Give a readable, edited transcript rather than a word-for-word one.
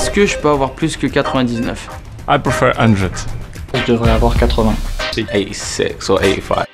Est-ce que je peux avoir plus que 99? I prefer 100. Je devrais avoir 80. 86 or 85.